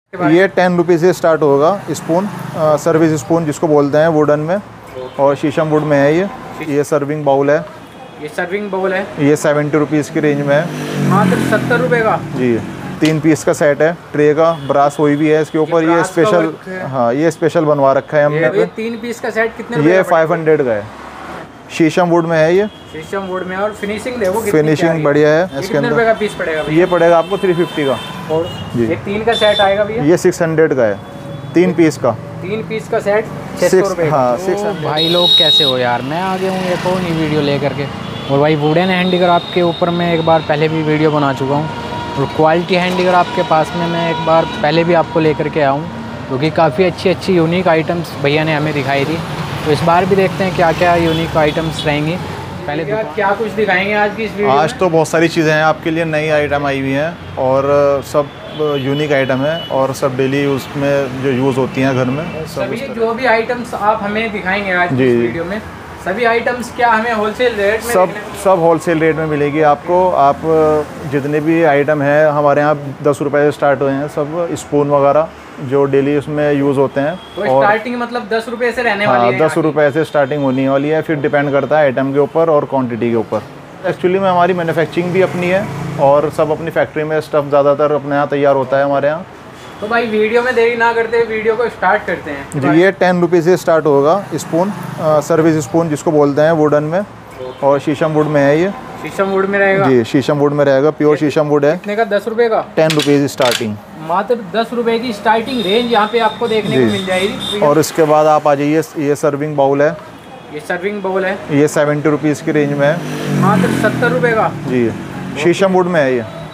ये 10 रुपीज़ से स्टार्ट होगा स्पून, सर्विस स्पून जिसको बोलते हैं, वुडन में और शीशम वुड में है। ये सर्विंग बाउल है, ये सर्विंग बाउल है। ये 70 रुपीज़ की रेंज में है। मात्र 70 रुपये का जी। 3 पीस का सेट है, ट्रे का, ब्रास हुई भी है इसके ऊपर। ये स्पेशल, हाँ ये स्पेशल बनवा रखा है हमने। ये 3 पीस का सेट कितने? ये 500 का है, शीशम वुड में है। ये शीशम वुड में और फिनिशिंग देखो कितनी फिनिशिंग बढ़िया है। इसके कितने रुपए का पीस पड़ेगा भैया? ये पड़ेगा आपको 350 का। और जी। ये 3 का सेट आएगा भैया? ये 600 का है, 3 पीस का। 3 पीस का सेट 600 रुपये। हाँ, तो भाई लोग कैसे हो यार, मैं आ गया हूँ एक और नई वीडियो लेकर के। और भाई वुडन हैंडीक्राफ्ट के ऊपर मैं एक बार पहले भी वीडियो बना चुका हूँ, और क्वालिटी हैंडीक्राफ्ट के पास में मैं एक बार पहले भी आपको लेकर के आया हूँ, क्योंकि काफ़ी अच्छी यूनिक आइटम्स भैया ने हमें दिखाई थी। तो इस बार भी देखते हैं क्या क्या यूनिक आइटम्स रहेंगी। पहले क्या कुछ दिखाएंगे आज की इस वीडियो में? आज तो बहुत सारी चीज़ें हैं आपके लिए, नई आइटम आई हुई हैं और सब यूनिक आइटम है और सब डेली यूज़ में जो यूज़ होती हैं घर में। सभी जो भी आइटम्स आप हमें दिखाएंगे आज की इस वीडियो में, सभी आइटम्स क्या हमें होलसेल रेट में? सब होलसेल रेट में मिलेगी आपको। आप जितने भी आइटम हैं हमारे यहाँ 10 रुपये से स्टार्ट हुए हैं, सब स्पून वगैरह जो डेली उसमें यूज़ होते हैं। तो स्टार्टिंग मतलब 10 रुपये से रहने वाली है? 10 रुपये से स्टार्टिंग होने वाली है, फिर डिपेंड करता है आइटम के ऊपर और क्वांटिटी के ऊपर। एक्चुअली में हमारी मैन्युफैक्चरिंग भी अपनी है और सब अपनी फैक्ट्री में स्टफ़ ज़्यादातर अपने यहाँ तैयार होता है हमारे यहाँ। तो भाई वीडियो में देरी ना करते वीडियो को स्टार्ट करते हैं। जी। ये 10 रुपीज़ से स्टार्ट होगा स्पून, सर्विस स्पून जिसको बोलते हैं, वुडन में और शीशम वुड में है। ये शीशम वुड में रहेगा? जी, शीशम वुड में रहेगा, प्योर शीशम वुड है। कितने का? 10 रुपये का? 10 रुपीज़ स्टार्टिंग। मात्र 10 रुपये की स्टार्टिंग रेंज यहाँ पे आपको देखने को मिल जाएगी। और इसके बाद आप आ जाइए, ये सर्विंग बाउल है। ये सर्विंग बाउल है, ये 70 रुपीज़ की रेंज में है। मात्र 70 रुपये का? जी। शीशम वुड में है।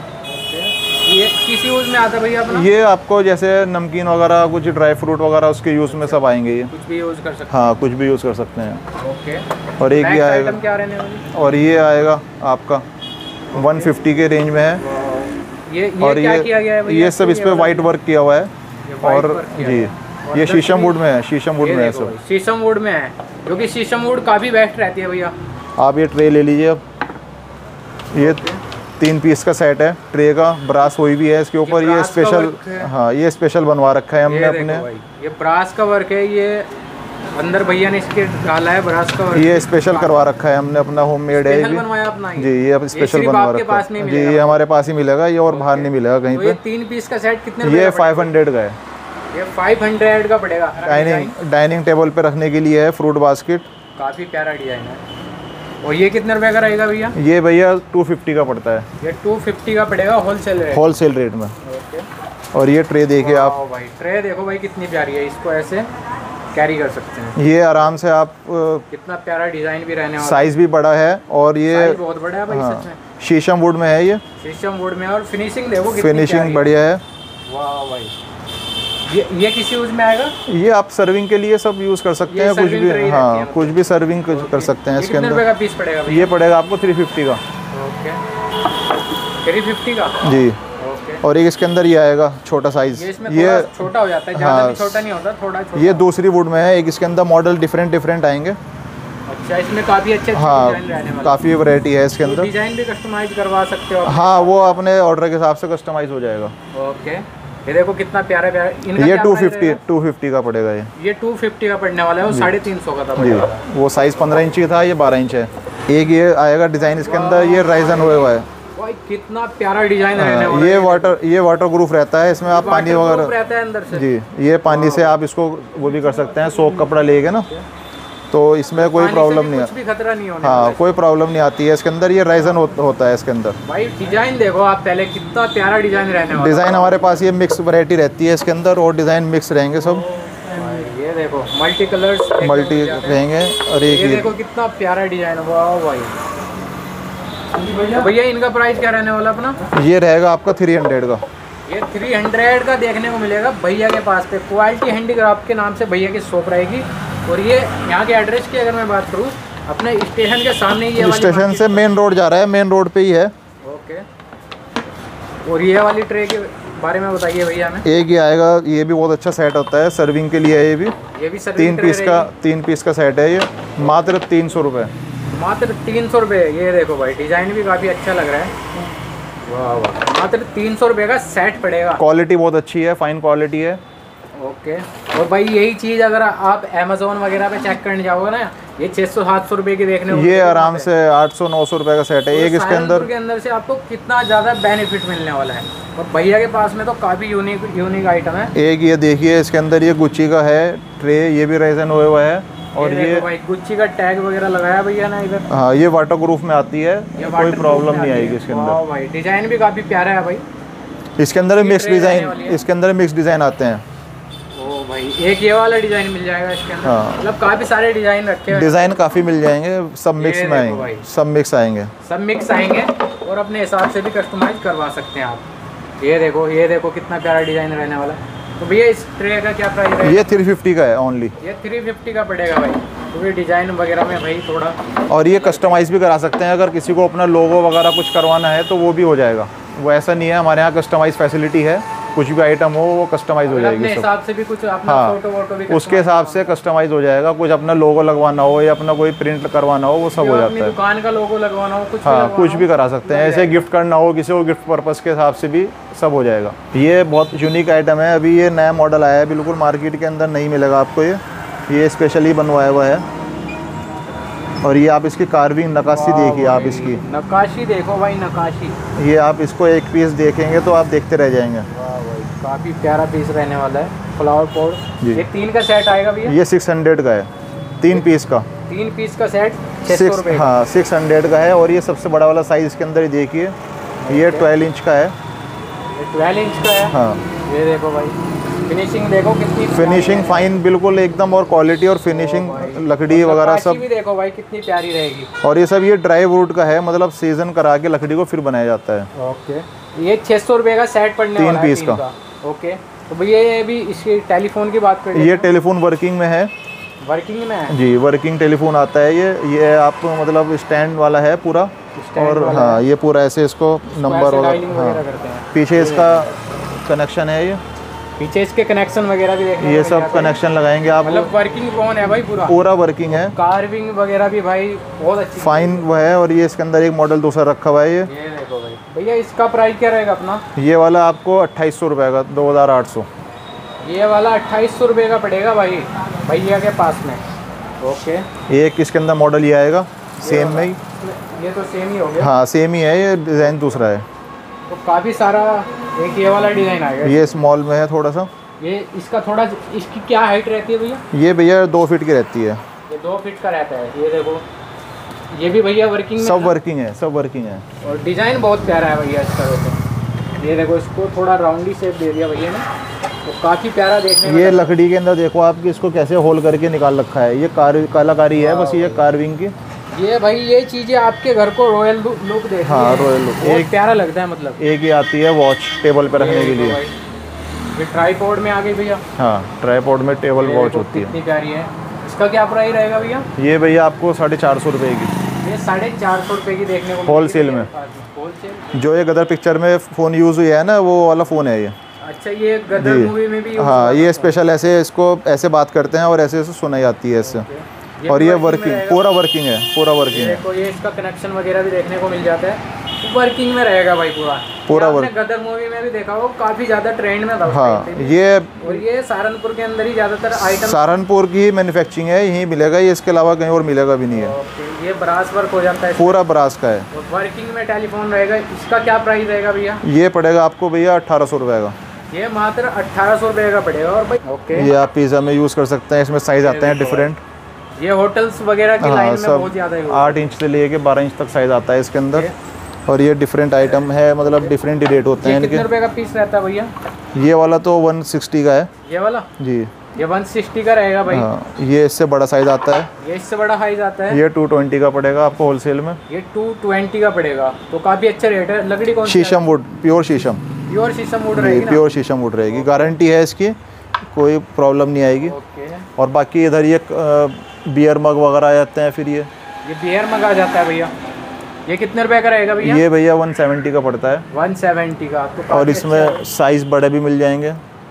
ये किस यूज़ में आता है भैया अपना? ये आपको जैसे नमकीन वगैरह, कुछ ड्राई फ्रूट वगैरह, उसके यूज़ में सब आएंगे। ये कुछ भी यूज़ कर सकते हैं? हाँ, कुछ भी यूज़ कर सकते हैं। ओके। और एक ये आएगा, क्या रहने वाली? और ये आएगा आपका 150 के रेंज में है। ये और क्या किया गया है भैया? ये सब इस पे वाइट वर्क किया हुआ है। और जी, ये शीशम वुड में है, शीशम वुड में है सब। शीशम वुड में है, जो कि शीशम वुड काफ़ी बेस्ट रहती है भैया। आप ये ट्रे ले लीजिए। अब ये 3 पीस का सेट है, ट्रे का, ब्रास हुई भी है इसके ऊपर। ये स्पेशल, हाँ ये स्पेशल बनवा रखा है हमने अपने। ये ब्रास का वर्क है, ये अंदर भैया ने इसके डाला है ब्रास का वर्क। ये स्पेशल करवा रखा है हमने, अपना होममेड है। बनवाया अपना जी, ये स्पेशल बनवा रखा है जी। ये हमारे पास ही मिलेगा, ये और बाहर नहीं मिलेगा कहीं पे। 3 पीस का सेट कितने? ये 500 का है। ये 500 का पड़ेगा। डाइनिंग टेबल पे रखने के लिए है, फ्रूट बास्केट। काफ़ी प्यारा डिजाइन है। और ये कितने रुपए का रहेगा भैया? ये भैया 250 का पड़ता है। ये 250 का पड़ेगा होलसेल रेट में। ओके। और ये ट्रे देखिए आप भाई, ट्रे देखो भाई कितनी प्यारी है, इसको ऐसे कैरी कर सकते हैं। ये आराम से आप, कितना प्यारा डिजाइन भी रहने वाला। साइज भी बड़ा है और ये बहुत बड़ा है भाई। हाँ, सच में शीशम वुड में है। ये शीशम वुड में और फिनिशिंग देखो कितनी फिनिशिंग बढ़िया है। वाह भाई। ये किस यूज में आएगा? ये आप सर्विंग के लिए सब यूज़ कर सकते हैं, कुछ भी। हाँ, कुछ भी सर्विंग कर सकते हैं इसके अंदर। कितने रुपए का पीस पड़ेगा? ये पड़ेगा आपको 350 का। ओके, 350 का जी। और एक इसके अंदर ये आएगा छोटा साइज। ये छोटा हो जाता है, ज़्यादा भी छोटा नहीं होता, थोड़ा छोटा। ये दूसरी वुड में है। एक इसके अंदर मॉडल डिफरेंट आएंगे। अच्छा, इसमें काफ़ी अच्छे हाँ, काफ़ी वैरायटी है इसके अंदर। डिज़ाइन भी कस्टमाइज करवा सकते हो? हाँ, वो अपने ऑर्डर के हिसाब से कस्टमाइज हो जाएगा। ओके। ये देखो कितना प्यारा प्यारा। ये 250 का पड़ेगा। ये 250 का पड़ने वाला है। वो 350 का था जी। वो साइज़ 15 इंच की था, ये 12 इंच है। एक ये आएगा डिज़ाइन इसके अंदर, ये राइजन हुआ है। कितना प्यारा डिजाइन रहने वाला है। ये वाटर प्रूफ रहता है, इसमें आप पानी वगैरह रहता है अंदर से। जी। ये पानी से आप इसको वो भी कर सकते हैं, सोक कपड़ा लेके ना, तो इसमें कोई प्रॉब्लम नहीं है। खतरा नहीं होने। हाँ, कोई प्रॉब्लम नहीं आती है इसके अंदर। ये राइजन होता है इसके अंदर। भाई डिजाइन देखो आप पहले, कितना प्यारा डिजाइन रहने वाला। डिज़ाइन हमारे पास ये मिक्स वैरायटी रहती है इसके अंदर, और डिज़ाइन मिक्स रहेंगे सब। ये देखो मल्टी कलर्स रहेंगे। और ये देखो कितना प्यारा डिजाइन। वाह भाई। भैया इनका प्राइस क्या रहने वाला अपना? ये रहेगा आपका 300 का। ये 300 का देखने को मिलेगा भैया के पास पे। क्वालिटी हैंडीक्राफ्ट के नाम से भैया की शॉप रहेगी। और ये यहाँ के एड्रेस की अगर मैं बात करूँ, अपने स्टेशन के सामने ही। स्टेशन से मेन रोड जा रहा है, मेन रोड पे ही है। ओके। और ये वाली ट्रे के बारे में बताइए भैया हमें। एक ये आएगा, ये भी बहुत अच्छा सेट होता है, सर्विंग के लिए है। ये भी 3 पीस का सेट है। ये मात्र 300 रुपये। मात्र 300 रुपये। ये देखो भाई डिज़ाइन भी काफ़ी अच्छा लग रहा है। वाह वाह, मात्र 300 रुपये का सेट पड़ेगा। क्वालिटी बहुत अच्छी है, फाइन क्वालिटी है। ओके। और भाई यही चीज़ अगर आप अमेज़ोन वगैरह पे चेक करने जाओगे ना, ये 600-700 रुपये की देखने को ये आराम से 800-900 रुपये का सेट है। तो एक इसके के अंदर से आपको कितना ज़्यादा बेनिफिट मिलने वाला है। और भैया के पास में तो काफ़ी यूनिक आइटम है। एक ये देखिए, इसके अंदर ये गुच्ची का है ट्रे, ये भी रेजन हुआ हुआ है। और ये भाई गुच्ची का टैग वगैरह लगाया भैया ना इधर। हाँ, ये वाटर प्रूफ में आती है, कोई प्रॉब्लम नहीं आएगी इसके अंदर। भाई डिज़ाइन भी काफ़ी प्यारा है भाई। इसके अंदर मिक्स डिज़ाइन, इसके अंदर मिक्स डिज़ाइन आते हैं। ओ भाई, एक ये वाला डिज़ाइन मिल जाएगा इसके अंदर। हाँ, मतलब काफ़ी सारे डिज़ाइन रखे हैं। डिज़ाइन काफ़ी मिल जाएंगे, सब मिक्स में आएंगे, सब मिक्स आएंगे, सब मिक्स आएंगे। और अपने हिसाब से भी कस्टमाइज करवा सकते हैं आप। ये देखो कितना प्यारा डिज़ाइन रहने वाला है। तो भैया इस ट्रे का क्या प्राइस है? ये 350 का है ओनली। ये 350 का पड़ेगा भाई। तो ये डिज़ाइन वगैरह में भाई थोड़ा, और ये कस्टमाइज़ भी करा सकते हैं, अगर किसी को अपना लोगो वगैरह कुछ करवाना है तो वो भी हो जाएगा। वो ऐसा नहीं है, हमारे यहाँ कस्टमाइज़ फैसिलिटी है, कुछ भी आइटम हो वो कस्टमाइज़ हो जाएगी। अपने हिसाब से भी कुछ अपना फोटो वोटो भी उसके हिसाब से कस्टमाइज़ हो जाएगा। कुछ अपना लोगो लगवाना हो या अपना कोई प्रिंट करवाना हो, वो सब हो जाता है। दुकान का लोगो लगवाना हो, कुछ हाँ, कुछ भी करा सकते हैं। ऐसे गिफ्ट करना हो किसी को, गिफ्ट पर्पज़ के हिसाब से भी सब हो जाएगा। ये बहुत यूनिक आइटम है, अभी ये नया मॉडल आया है, बिल्कुल मार्केट के अंदर नहीं मिलेगा आपको। ये स्पेशली बनवाया हुआ है। और ये आप इसकी कार्विंग नक्काशी देखिए, आप इसकी नक्काशी देखो भाई, नक्काशी। ये आप इसको एक पीस देखेंगे तो आप देखते रह जाएंगे। काफ़ी प्यारा पीस रहने वाला है, फ्लावर पॉट। ये 3 का सेट आएगा भैया? ये 600 का है, 3 पीस का। 3 पीस का सेट 600 रुपये। हाँ, 600 का है। और ये सबसे बड़ा वाला साइज़ इसके अंदर ही देखिए, ये 12 इंच का है। 12 इंच का है। हाँ, ये देखो भाई, फिनिशिंग देखो कितनी, फिनिशिंग फाइन बिल्कुल एकदम। और क्वालिटी और फिनिशिंग, लकड़ी वगैरह सब भी देखो भाई कितनी प्यारी रहेगी। और ये सब ये ड्राई वुड का है, मतलब सीजन करा के लकड़ी को फिर बनाया जाता है। ओके। ये 600 रुपये का सेट पड़ने वाला है, 3 पीस का। ओके। तो भैया ये भी इसके टेलीफोन की बात करें, ये टेलीफोन वर्किंग में है। वर्किंग में है जी, वर्किंग टेलीफोन आता है ये आपको मतलब स्टैंड वाला है पूरा। और हाँ, ये पूरा ऐसे इसको नंबर वगैरह, हाँ, पीछे इसका कनेक्शन है। ये पीछे इसके कनेक्शन वगैरह भी देखने ये सब कनेक्शन लगाएंगे आप। मतलब वर्किंग फोन है भाई, पूरा वर्किंग है। कार्विंग वगैरह भी भाई बहुत अच्छी फाइन वो है। और ये इसके अंदर एक मॉडल दूसरा रखा हुआ है। ये देखो भाई। भैया इसका प्राइस क्या रहेगा अपना? ये वाला आपको 2800 रुपये का, 2800। ये वाला 2800 रुपये का पड़ेगा भाई, भैया के पास में। ओके। एक इसके अंदर मॉडल ये आएगा सेम में ही। ये तो सेम ही हो गया। हाँ, सेम ही है, ये डिज़ाइन दूसरा है। तो काफ़ी सारा, एक ये वाला डिज़ाइन आएगा, ये स्मॉल में है थोड़ा सा। ये इसका थोड़ा, इसकी क्या हाइट रहती है भैया? ये भैया 2 फीट की रहती है। ये 2 फीट का रहता है। ये देखो, ये भी भैया वर्किंग में, सब वर्किंग है, सब वर्किंग है। और डिज़ाइन बहुत प्यारा है भैया इसका। वैसे ये देखो, इसको थोड़ा राउंडी शेप दे दिया भैया ने, तो काफ़ी प्यारा देखने में। ये लकड़ी के अंदर देखो आपकी, इसको कैसे होल करके निकाल रखा है। ये कलाकारी है बस, ये कार्विंग की। ये भाई ये चीज़ें आपके घर को रॉयल लुक देती है। हाँ, रॉयल लुक। एक प्यारा लगता है। मतलब एक ये आती है वॉच टेबल पे रखने के लिए। ये ट्राईपॉड में आ गई भैया। हाँ, ट्राईपॉड में टेबल वॉच होती है। कितनी प्यारी है। इसका क्या प्राइस रहेगा भैया? ये भैया आपको 450 रुपये की। ये 450 रुपये की देखने को होलसेल में। होलसेल। जो ये गदर पिक्चर में फ़ोन यूज़ हुआ है ना, वो वाला फ़ोन है ये। अच्छा, ये गदर मूवी में भी। हाँ, ये स्पेशल ऐसे इसको ऐसे बात करते हैं और ऐसे सुनाई जाती है इससे। और ये वर्किंग, पूरा वर्किंग है, पूरा वर्किंग है। देखो, ये इसका कनेक्शन वगैरह भी देखने को मिल जाता है। वर्किंग में रहेगा भाई पूरा वर्क। गदर मूवी में भी देखा हो, काफ़ी ज़्यादा ट्रेंड में था। हाँ, ये और ये सहारनपुर के अंदर ही ज़्यादातर आइटम, सहारनपुर की मैन्युफैक्चरिंग है, यहीं मिलेगा ये, इसके अलावा कहीं और मिलेगा भी नहीं है। ये ब्रास वर्क हो जाता है, पूरा ब्रास का है। और वर्किंग में टेलीफोन रहेगा। इसका क्या प्राइस रहेगा भैया? ये पड़ेगा आपको भैया 1800 रुपये का। ये मात्र 1800 रुपये का पड़ेगा। और भाई ओके, ये आप पिज़्ज़ा में यूज़ कर सकते हैं। इसमें साइज़ आते हैं डिफरेंट। ये होटल्स वगैरह की लाइन में सब बहुत ज़्यादा 8 इंच से लेके 12 इंच तक साइज़ आता है इसके अंदर। और ये डिफरेंट आइटम है, मतलब डिफरेंट ही रेट होते हैं इनके। कितने रुपए का पीस रहता है भैया? ये वाला तो 160 का है। ये वाला जी, ये 160 का रहेगा भाई। हाँ, ये इससे बड़ा साइज़ आता है। ये इससे बड़ा साइज आता है। ये 220 का पड़ेगा आपको होलसेल में। ये 220 का पड़ेगा, तो काफ़ी अच्छा रेट है। लकड़ी कौन सी? शीशम वुड, प्योर शीशम। प्योर शीशम वुड रहेगी ना? प्योर शीशम वुड रहेगी, गारंटी है इसकी, कोई प्रॉब्लम नहीं आएगी। ओके। और बाकी इधर ये बियर मग वगैरह आ जाते हैं। फिर ये बियर मग आ जाता है भैया। ये कितने रुपए का रहेगा भैया? ये भैया 170 का पड़ता है। 170 का। तो और इसमें साइज़ बड़े भी मिल जाएंगे।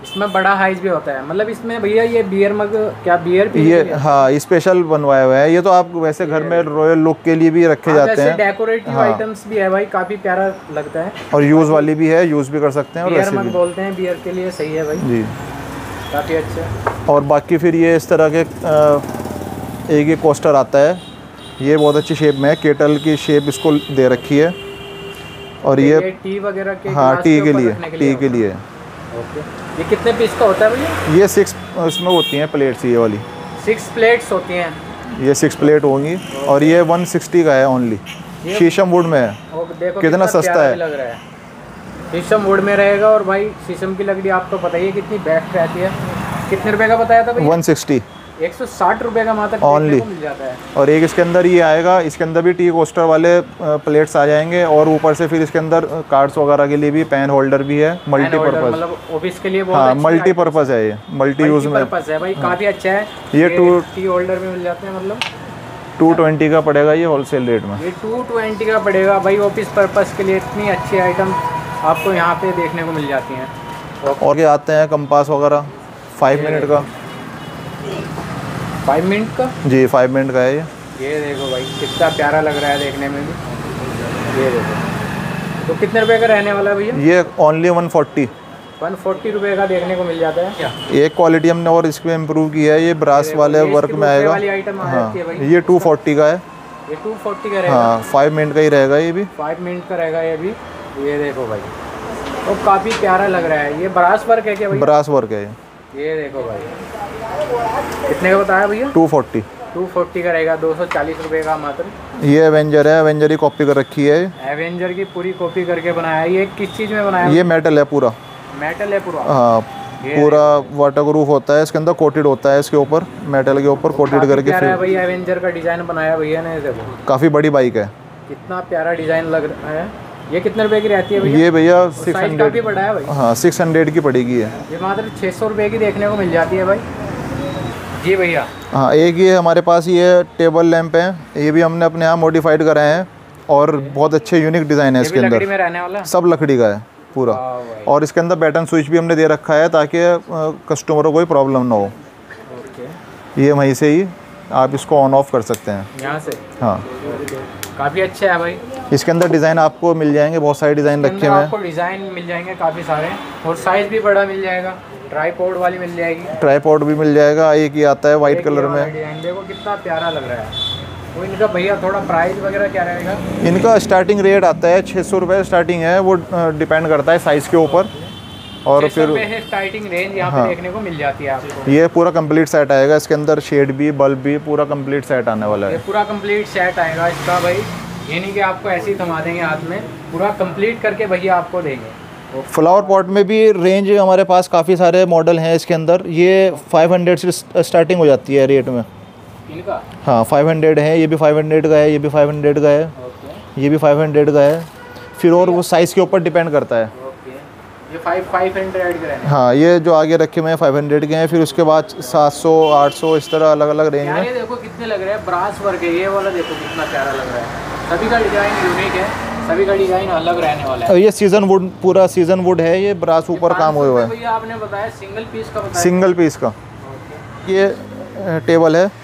इसमें बड़ा हाइज भी होता है, मतलब इसमें भैया ये बियर मग क्या बियर पीने ये के लिए? हाँ स्पेशल बनवाया हुआ है। ये तो आप वैसे घर में रॉयल लुक के लिए भी रखे जाते हैं। डेकोरेटिव आइटम्स भी है भाई, काफी प्यारा लगता है। और यूज़ वाली भी है, यूज़ भी कर सकते हैं। और बियर वैसे मग भी बोलते हैं बियर के लिए, सही है भाई जी, काफ़ी अच्छा। और बाकी फिर ये इस तरह के एक ये कोस्टर आता है, ये बहुत अच्छी शेप में है, केटल की शेप इसको दे रखी है। और ये टी वगैरह के हाँ टी के लिए, टी के लिए। ओके, ये कितने पीस का होता है भैया? ये 6 उसमें होती हैं प्लेट्स, ये वाली 6 प्लेट्स होती हैं। ये 6 प्लेट होंगी। और ये 160 का है ओनली, शीशम वुड में है। देखो कितना सस्ता है, लग रहा है। शीशम वुड में रहेगा, और भाई शीशम की लकड़ी आपको पता ही है कितनी बेस्ट रहती है। कितने रुपए का बताया था भैया? 160, 160 रुपए का मात्र ओनली मिल जाता है। और एक इसके अंदर ये आएगा, इसके अंदर भी टी कोस्टर वाले प्लेट्स आ जाएंगे। और ऊपर से फिर इसके अंदर कार्ड्स वगैरह के लिए भी पेन होल्डर भी है, मल्टीपर्पज़, मतलब ऑफिस के लिए बहुत हाँ मल्टीपर्पज़ है, ये मल्टी यूज़ में है भाई, काफ़ी अच्छा है। ये टी होल्डर भी मिल जाते हैं, मतलब 220 का पड़ेगा ये होलसेल रेट में। ये 220 का पड़ेगा भाई। ऑफिस पर्पज़ के लिए इतनी अच्छी आइटम आपको यहाँ पे देखने को मिल जाती हैं। और ये आते हैं कंपास वगैरह 5 मिनट का। 5 मिनट का जी, 5 मिनट का है ये देखो भाई कितना प्यारा लग रहा है देखने में भी। ये देखो, तो कितने रुपए का रहने वाला है भैया? ये ओनली 140 रुपए का देखने को मिल जाता है क्या? एक क्वालिटी हमने और इसमें इम्प्रूव की है, ये ब्रास वाले वर्क में आएगा। हाँ ये 240 का है। ये 240 का रहेगा। हाँ 5 मिनट का ही रहेगा ये भी। 5 मिनट का रहेगा ये भी। ये देखो भाई, तो काफ़ी प्यारा लग रहा है। ये ब्रास वर्क है क्या भैया? ब्रास वर्क है ये देखो भाई, कितने का बताया भैया? 240 का रहेगा, 240 रुपए का मात्र। ये एवेंजर है, एवेंजर की कॉपी कर रखी है। एवेंजर की पूरी कॉपी करके बनाया है। ये किस चीज़ में बनाया? ये मेटल है पूरा। मेटल है पूरा? हाँ पूरा वाटरप्रूफ होता है, इसके अंदर कोटेड होता है, इसके ऊपर मेटल के ऊपर कोटेड करके फिर भैया एवेंजर का डिज़ाइन बनाया भैया ने। देखो काफ़ी बड़ी बाइक है, कितना प्यारा डिज़ाइन लग रहा है। ये कितने रुपए की रहती है भैया? ये भैया 600 की बड़ा है भाई। हाँ 600 की पड़ेगी है। ये मात्र 600 रुपये की देखने को मिल जाती है भाई। जी भैया। हाँ एक ये हमारे पास ये टेबल लैंप है, ये भी हमने अपने यहाँ मॉडिफाइड कराए हैं और बहुत अच्छे यूनिक डिज़ाइन है इसके अंदर। लकड़ी में रहने वाला? सब लकड़ी का है पूरा। और इसके अंदर बैटन स्विच भी हमने दे रखा है ताकि कस्टमरों को कोई प्रॉब्लम ना हो। ये वहीं से ही आप इसको ऑन ऑफ कर सकते हैं यहाँ से। हाँ काफ़ी अच्छा है भाई। इसके अंदर डिज़ाइन आपको मिल जाएंगे, बहुत सारे डिज़ाइन रखे हुए हैं। आपको डिज़ाइन मिल जाएंगे काफ़ी सारे, और साइज़ भी बड़ा मिल जाएगा। ट्राईपॉड वाली मिल जाएगी, ट्राईपॉड भी मिल जाएगा। एक ही आता है वाइट कलर में। डिज़ाइन देखो कितना प्यारा लग रहा है। वो इनका भैया थोड़ा प्राइस वगैरह क्या रहेगा? इनका स्टार्टिंग रेट आता है 600 रुपये स्टार्टिंग है, वो डिपेंड करता है साइज़ के ऊपर। और फिर स्टार्टिंग रेंज यहाँ पे देखने को मिल जाती है आपको। ये पूरा कंप्लीट सेट आएगा, इसके अंदर शेड भी, बल्ब भी, पूरा कंप्लीट सेट आने वाला है। ये पूरा कंप्लीट सेट आएगा इसका भाई। ये नहीं कि आपको ऐसे ही थमा देंगे हाथ में, पूरा कंप्लीट करके भैया आपको देंगे। फ्लावर पॉट में भी रेंज हमारे पास काफ़ी सारे मॉडल हैं इसके अंदर। ये 500 से स्टार्टिंग हो जाती है रेट में इनका। हाँ 500 है, ये भी 500 का है, ये भी 500 का है, ये भी 500 का है। फिर और वो साइज़ के ऊपर डिपेंड करता है। ये 500 का रहने। हाँ ये जो आगे रखे हुए हैं 500 के हैं, फिर उसके बाद 700 800 इस तरह अलग अलग रेंज में। ये देखो कितने लग रहे हैं, ब्रास वर्क है ये वाला, देखो कितना प्यारा लग रहा है। सभी का डिज़ाइन यूनिक है, सभी का डिज़ाइन अलग रहने वाला है। ये सीजन वुड, पूरा सीजन वुड है, ये ब्रास ऊपर काम हुआ है। भैया आपने बताया सिंगल पीस का बताया? सिंगल पीस का। ये टेबल है,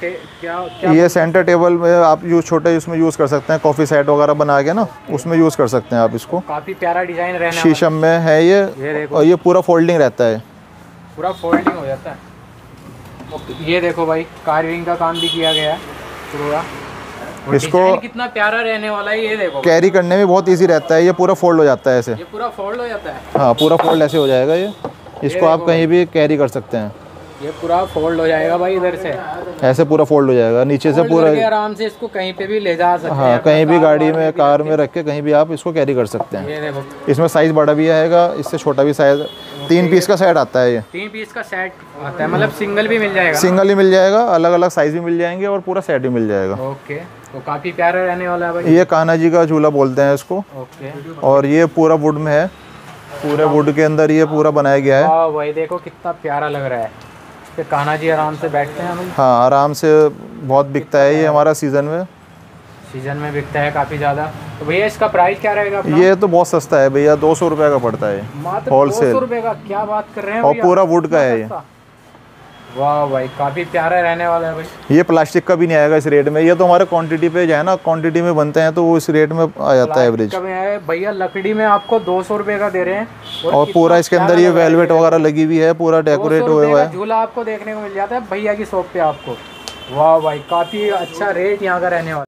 ये सेंटर टेबल में आप यूज छोटे उसमें यूज़ कर सकते हैं, कॉफ़ी सेट वगैरह बना के ना उसमें यूज़ कर सकते हैं आप इसको। काफ़ी प्यारा डिज़ाइन रहने शीशम में है ये और ये पूरा फोल्डिंग रहता है, पूरा फोल्डिंग हो जाता है। ये देखो भाई कार्विंग का काम भी किया गया है पूरा। इसको कितना प्यारा रहने वाला है। ये देखो कैरी करने में बहुत इजी रहता है, ये पूरा फोल्ड हो जाता है ऐसे। ये पूरा फोल्ड हो जाता है? हाँ पूरा फोल्ड ऐसे हो जाएगा ये। इसको आप कहीं भी कैरी कर सकते हैं। ये पूरा फोल्ड हो जाएगा भाई, इधर से ऐसे पूरा फोल्ड हो जाएगा, नीचे से पूरा आराम से इसको कहीं पे भी ले जा सकते हैं। हाँ कहीं भी गाड़ी में, कार में रख के कहीं भी आप इसको कैरी कर सकते हैं। ये देखो इसमें साइज़ बड़ा भी आएगा, इससे छोटा भी साइज। 3 पीस का सेट आता है ये। 3 पीस का सेट आता है, मतलब सिंगल भी मिल जाएगा? सिंगल ही मिल जाएगा, अलग अलग साइज़ भी मिल जाएंगे और पूरा सेट भी मिल जाएगा। ओके, तो काफ़ी प्यारा रहने वाला है भाई। ये कान्हा जी का झूला बोलते हैं इसको। ओके, और ये पूरा वुड में है, पूरे वुड के अंदर ये पूरा बनाया गया है। वाह भाई देखो कितना प्यारा लग रहा है। इस पे कान्हा जी आराम से बैठते हैं भाई। हाँ आराम से, बहुत बिकता है ये हमारा सीज़न में। सीजन में बिकता है काफ़ी ज़्यादा। तो भैया इसका प्राइस क्या रहेगा अपना? ये तो बहुत सस्ता है भैया, 200 रुपये का पड़ता है मात्र होलसेल। 200 रुपये का, क्या बात कर रहे हैं और भैया? पूरा वुड का है ये। वाह भाई, काफ़ी प्यारा रहने वाला है भाई। ये प्लास्टिक का भी नहीं आएगा इस रेट में, ये तो हमारे क्वांटिटी पे जो है ना, क्वांटिटी में बनते हैं तो वो इस रेट में आ जाता है एवरेज। भैया लकड़ी में आपको 200 रुपये का दे रहे हैं और पूरा इसके अंदर ये वेलवेट वगैरह लगी हुई है, पूरा डेकोरेट हुआ हुआ है। झूला आपको देखने को मिल जाता है भैया की शॉप पे आपको। वाह भाई, काफ़ी अच्छा रेट यहाँ का रहने वाला।